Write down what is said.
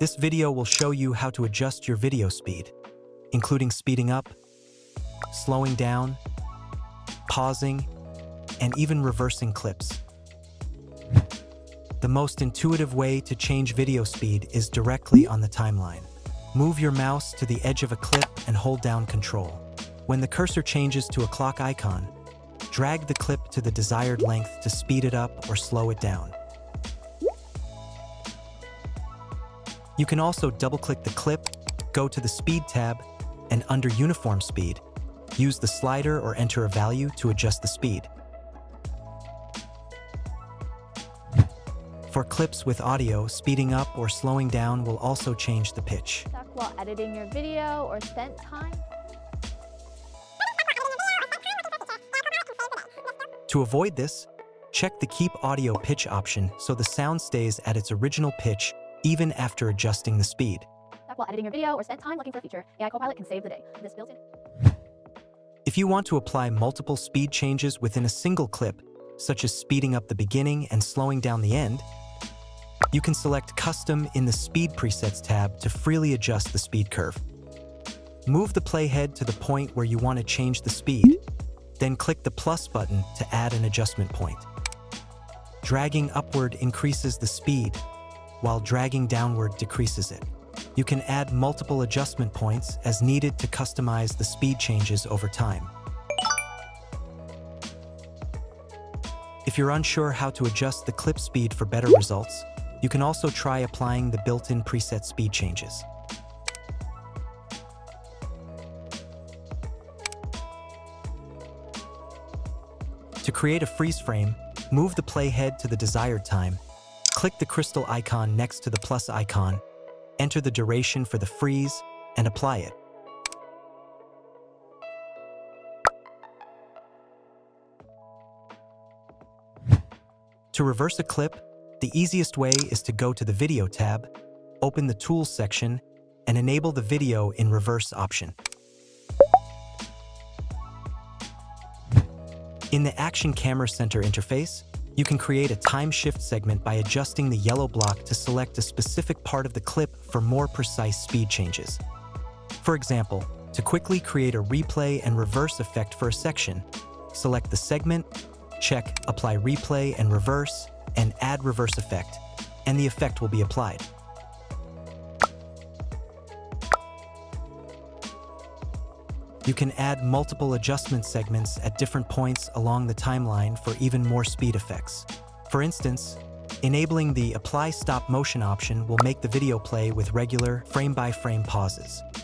This video will show you how to adjust your video speed, including speeding up, slowing down, pausing, and even reversing clips. The most intuitive way to change video speed is directly on the timeline. Move your mouse to the edge of a clip and hold down Control. When the cursor changes to a clock icon, drag the clip to the desired length to speed it up or slow it down. You can also double-click the clip, go to the Speed tab, and under Uniform Speed, use the slider or enter a value to adjust the speed. For clips with audio, speeding up or slowing down will also change the pitch. While editing your video or spent time? To avoid this, check the Keep Audio Pitch option so the sound stays at its original pitch even after adjusting the speed. While editing your video or spent time looking for a feature, AI Copilot can save the day. This built-in. If you want to apply multiple speed changes within a single clip, such as speeding up the beginning and slowing down the end, you can select Custom in the Speed Presets tab to freely adjust the speed curve. Move the playhead to the point where you want to change the speed, then click the plus button to add an adjustment point. Dragging upward increases the speed, while dragging downward decreases it. You can add multiple adjustment points as needed to customize the speed changes over time. If you're unsure how to adjust the clip speed for better results, you can also try applying the built-in preset speed changes. To create a freeze frame, move the playhead to the desired time, click the crystal icon next to the plus icon, enter the duration for the freeze, and apply it. To reverse a clip, the easiest way is to go to the Video tab, open the Tools section, and enable the Video in Reverse option. In the Action Camera Center interface, you can create a time shift segment by adjusting the yellow block to select a specific part of the clip for more precise speed changes. For example, to quickly create a replay and reverse effect for a section, select the segment, check Apply Replay and Reverse, and add reverse effect, and the effect will be applied. You can add multiple adjustment segments at different points along the timeline for even more speed effects. For instance, enabling the Apply Stop Motion option will make the video play with regular frame-by-frame pauses.